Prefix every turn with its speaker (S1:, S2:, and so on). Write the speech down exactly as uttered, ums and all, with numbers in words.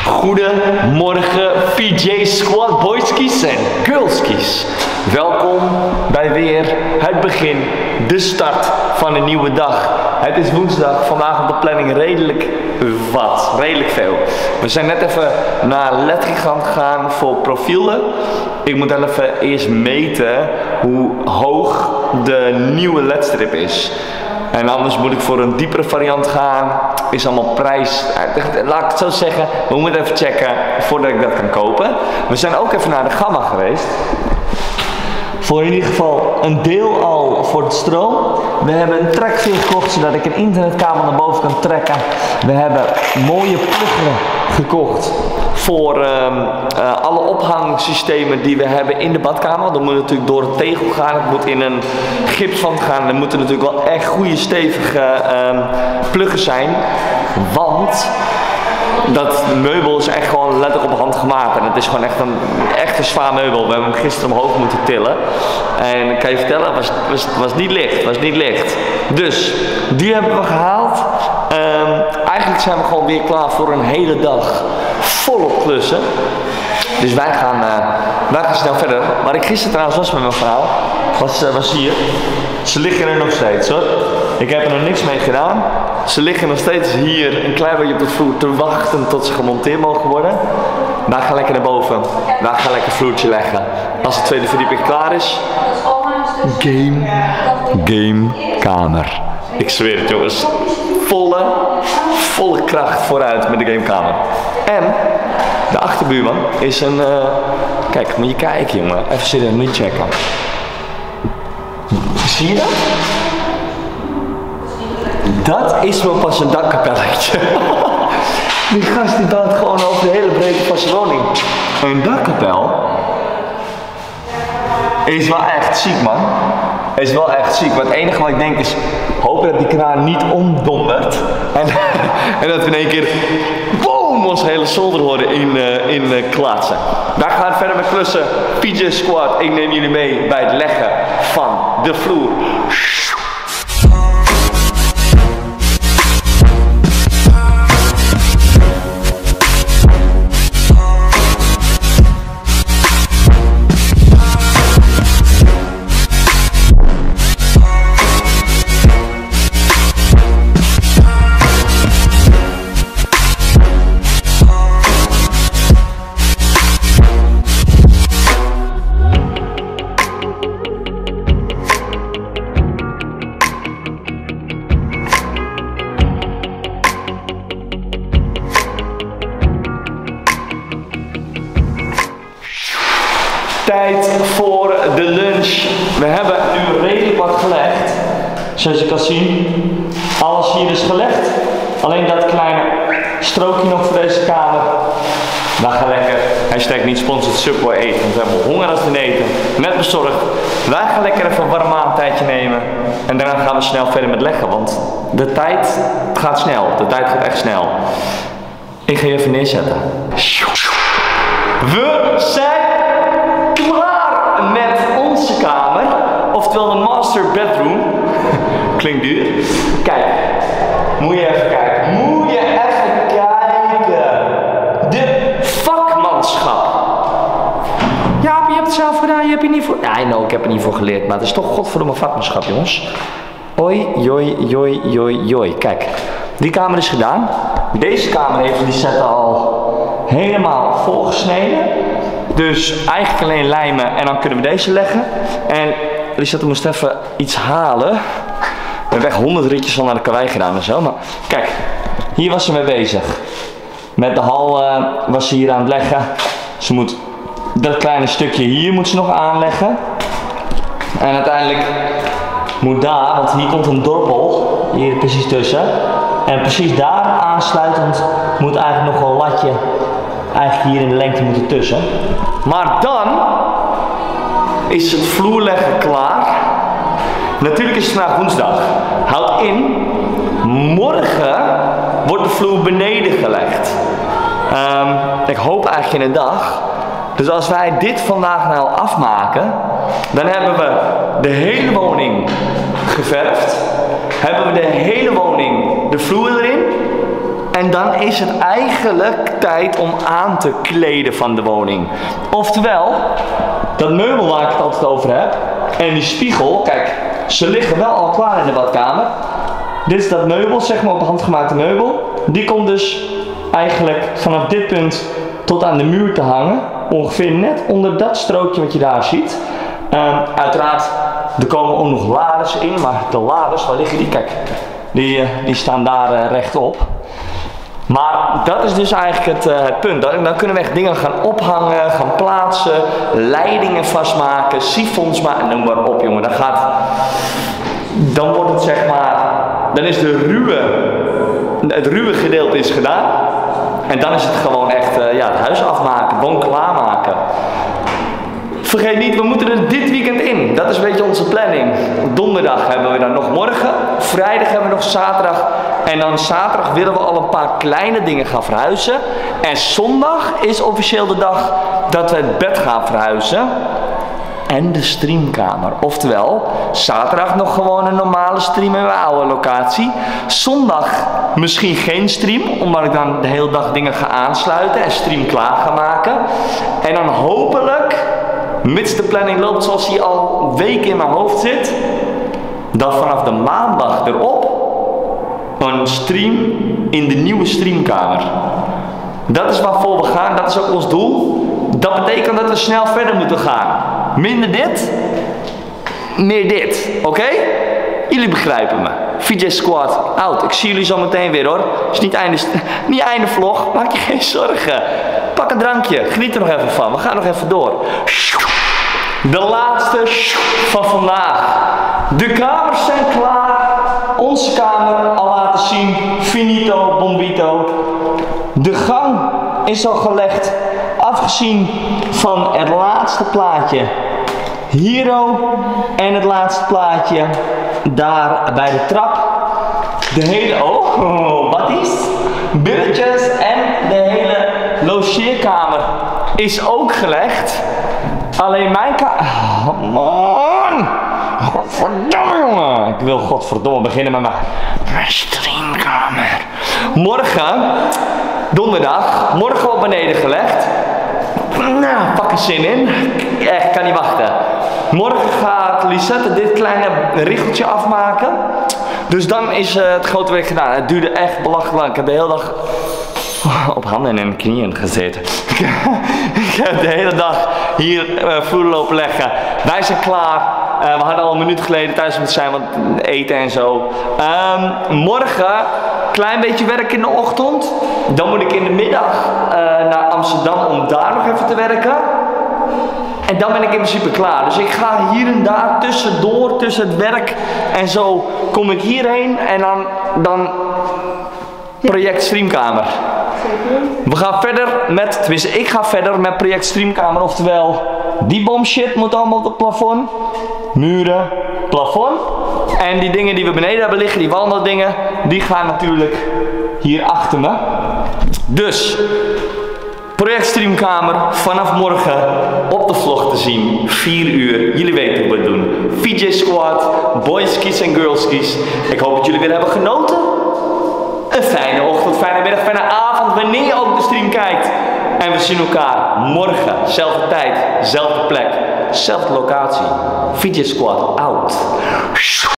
S1: Goedemorgen P J Squad boyskies en girlskies. Welkom bij weer het begin, de start van een nieuwe dag. Het is woensdag, vandaag op de planning redelijk wat, redelijk veel. We zijn net even naar Letgigant gegaan voor profielen. Ik moet dan even eerst meten hoe hoog de nieuwe ledstrip is. En anders moet ik voor een diepere variant gaan. Is allemaal prijs. Laat ik het zo zeggen. We moeten even checken voordat ik dat kan kopen. We zijn ook even naar de Gamma geweest. Voor in ieder geval een deel al voor het stroom. We hebben een trekveer gekocht zodat ik een internetkabel naar boven kan trekken. We hebben mooie pluggen gekocht voor um, uh, alle ophangsystemen die we hebben in de badkamer. Dat moet natuurlijk door het tegel gaan. Het moet in een gipswand gaan. Er moeten natuurlijk wel echt goede stevige um, pluggen zijn. Want dat meubel is echt gewoon letterlijk op hand gemaakt. En het is gewoon echt een, echt een zwaar meubel. We hebben hem gisteren omhoog moeten tillen. En ik kan je vertellen, het was, was, was niet licht. was niet licht. Dus, die hebben we gehaald. Um, eigenlijk zijn we gewoon weer klaar voor een hele dag volop klussen. Dus wij gaan, uh, wij gaan snel verder. Waar ik gisteren trouwens was met mijn vrouw, was, uh, was hier. Ze liggen er nog steeds hoor. Ik heb er nog niks mee gedaan. Ze liggen nog steeds hier een klein beetje op de vloer te wachten tot ze gemonteerd mogen worden. Wij gaan lekker naar boven. Wij gaan lekker een vloertje leggen. Als de tweede verdieping klaar is. Game. Gamekamer. Ik zweer het jongens. Volle, volle kracht vooruit met de gamekamer. En de achterbuurman is een... Uh, kijk, moet je kijken jongen. Even serieus, moet je checken. Zie je dat? Dat is wel pas een dakkapelletje. Die gast die bouwt gewoon over de hele breedte van zijn woning. Een dakkapel is wel echt ziek man. Is wel echt ziek. Maar het enige wat ik denk is, hopen dat die kraan niet omdondert. En, en dat we in één keer, boom, ons hele zolder horen in, uh, in uh, klaatsen. Wij gaan verder met klussen. P J Squad, ik neem jullie mee bij het leggen van de vloer. Tijd voor de lunch. We hebben nu redelijk wat gelegd. Zoals je kan zien. Alles hier is gelegd. Alleen dat kleine strookje nog voor deze kamer. We gaan lekker, hashtag niet sponsored, Subway eten. Want we hebben honger als we eten. Net bezorgd. Wij gaan lekker even een warm maandtijdje nemen. En daarna gaan we snel verder met leggen. Want de tijd gaat snel. De tijd gaat echt snel. Ik ga je even neerzetten. We zijn klaar met onze kamer, oftewel de master bedroom. Klinkt duur. Kijk, moet je even kijken. Moet je even kijken. De vakmanschap. Ja, je hebt het zelf gedaan, je hebt je niet voor... Ja, no, ik heb er niet voor geleerd, maar het is toch godverdomme vakmanschap, jongens. Oi, joi, joi, joi, joi. Kijk, die kamer is gedaan. Deze kamer heeft die set al helemaal volgesneden. Dus eigenlijk alleen lijmen en dan kunnen we deze leggen. En Lisette moest even iets halen. We hebben echt honderd ritjes al naar de karwei gedaan en zo. Maar kijk, hier was ze mee bezig. Met de hal uh, was ze hier aan het leggen. Ze moet dat kleine stukje hier moet ze nog aanleggen. En uiteindelijk moet daar, want hier komt een dorpel. Hier precies tussen. En precies daar aansluitend moet eigenlijk nog een latje. Eigenlijk hier in de lengte moeten tussen. Maar dan is het vloerleggen klaar. Natuurlijk is het vandaag woensdag. Houd in, morgen wordt de vloer beneden gelegd. Um, ik hoop eigenlijk in een dag. Dus als wij dit vandaag nou afmaken, dan hebben we de hele woning geverfd. Hebben we de hele woning de vloer erin. En dan is het eigenlijk tijd om aan te kleden van de woning. Oftewel, dat meubel waar ik het altijd over heb. En die spiegel, kijk, ze liggen wel al klaar in de badkamer. Dit is dat meubel, zeg maar op handgemaakte meubel. Die komt dus eigenlijk vanaf dit punt tot aan de muur te hangen. Ongeveer net onder dat strookje wat je daar ziet. Um, uiteraard, er komen ook nog lades in, maar de lades, waar liggen die? Kijk, die, uh, die staan daar uh, rechtop. Maar dat is dus eigenlijk het, uh, het punt. Dan, dan kunnen we echt dingen gaan ophangen, gaan plaatsen, leidingen vastmaken, sifons maken, noem maar op jongen. Dan gaat, dan wordt het zeg maar, dan is de ruwe, het ruwe gedeelte is gedaan. En dan is het gewoon echt uh, ja, het huis afmaken, gewoon klaarmaken. Vergeet niet, we moeten er dit weekend in. Dat is een beetje onze planning. Donderdag hebben we dan nog morgen. Vrijdag hebben we nog zaterdag. En dan zaterdag willen we al een paar kleine dingen gaan verhuizen. En zondag is officieel de dag dat we het bed gaan verhuizen. En de streamkamer. Oftewel, zaterdag nog gewoon een normale stream in mijn oude locatie. Zondag misschien geen stream, omdat ik dan de hele dag dingen ga aansluiten en stream klaar ga maken. En dan hopelijk, mits de planning loopt zoals die al weken in mijn hoofd zit, dat vanaf de maandag erop een stream in de nieuwe streamkamer. Dat is waarvoor we gaan, dat is ook ons doel. Dat betekent dat we snel verder moeten gaan. Minder dit, meer dit. Oké? Okay? Jullie begrijpen me. V J Squad out. Ik zie jullie zo meteen weer hoor. Het is niet einde, niet einde vlog. Maak je geen zorgen. Pak een drankje. Geniet er nog even van. We gaan nog even door. De laatste van vandaag. De kamers zijn klaar. Onze kamer al laten zien. Finito, bombito. De gang is al gelegd. Afgezien van het laatste plaatje. Hero. En het laatste plaatje. Daar bij de trap. De hele, oh, baddies. Billetjes. En de hele logeerkamer is ook gelegd. Alleen mijn kamer. Oh, man. Godverdomme jongen. Ik wil godverdomme beginnen met mijn streamkamer. Morgen, donderdag, morgen op beneden gelegd. Nou, pak er zin in. Echt, kan niet wachten. Morgen gaat Lisette dit kleine richeltje afmaken. Dus dan is uh, het grote werk gedaan. Het duurde echt belachelijk lang. Ik heb de hele dag op handen en knieën gezeten. Ik heb de hele dag hier uh, vloer lopen leggen. Wij zijn klaar. Uh, we hadden al een minuut geleden thuis moeten zijn, want eten en zo. Um, morgen, klein beetje werk in de ochtend. Dan moet ik in de middag uh, naar Amsterdam om daar nog even te werken. En dan ben ik in principe klaar. Dus ik ga hier en daar tussendoor, tussen het werk en zo, kom ik hierheen en dan, dan project Streamkamer. We gaan verder met, tenminste ik ga verder met project Streamkamer, oftewel die bomshit moet allemaal op het plafond. Muren, plafond. En die dingen die we beneden hebben liggen, die wandeldingen, die gaan natuurlijk hier achter me. Dus, project Streamkamer vanaf morgen op de vlog te zien. vier uur. Jullie weten hoe we het doen. V J Squad, boyskies en girlskies. Ik hoop dat jullie weer hebben genoten. Een fijne ochtend, fijne middag, fijne avond, wanneer je ook de stream kijkt. En we zien elkaar morgen. Zelfde tijd, zelfde plek, zelfde locatie. V J Squad out.